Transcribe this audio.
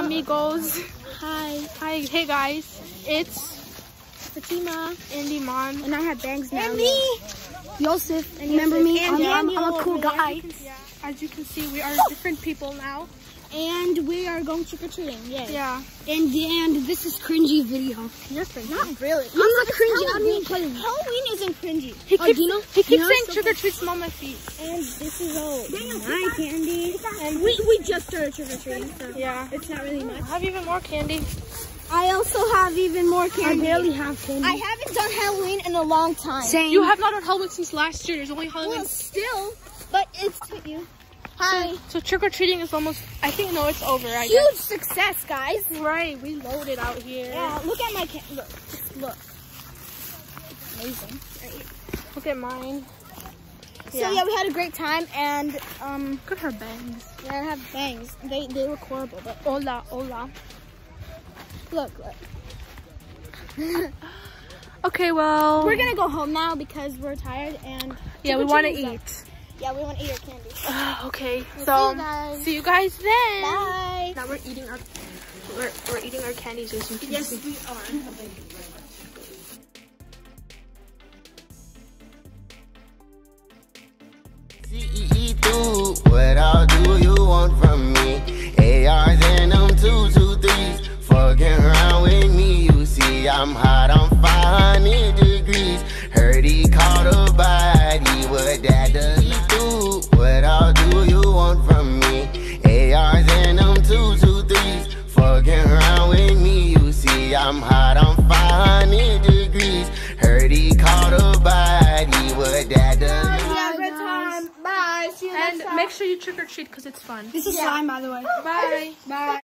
amigos. Hi. Hi. Hey guys. It's Fatima. and Iman. And I have bangs now. And me. Yosef. Remember me? And I'm a cool guy. As you can see, we are different people now. And we are going trick-or-treating. Yay. Yeah. And this is cringy video. You're cringy. Not really. I'm not cringy. I'm being funny. Halloween isn't cringy. He keeps Dino? saying trick or treat smell my feet. And this is all my candy. And we just started trick-or-treating, so Yeah. it's not really much. I have even more candy. I also have even more candy. I barely have candy. I haven't done Halloween in a long time. Same. You have not done Halloween since last year. There's only Halloween. Well, still, but it's you. Hi. So trick or treating is almost. I think no, it's over. I Huge guess. success, guys. Right. We loaded out here. Yeah, look at my look. Look. Amazing. Look at mine. So yeah, we had a great time, and Look at her bangs. yeah, I have bangs. They look horrible, but Hola, hola. look. Okay, well. We're gonna go home now because we're tired, and Yeah, we want to trick-or-treating eat. is up. Yeah, we want to eat our candy. Okay, We'll so see you guys. then. Bye. Now we're eating our candies as you can see. we are. What all do you want from me? ARs and them 223s. Fucking around with me, you see I'm hot, I'm 500 degrees. Heard he caught a body, what that does he do? What all do you want from me? ARs and them 223s. Fucking around with me, you see I'm hot, I'm 500 degrees. Heard he caught a body, what that does he do? Bye. See you next And time. make sure you trick or treat because it's fun. This is slime, by the way. Bye. Bye.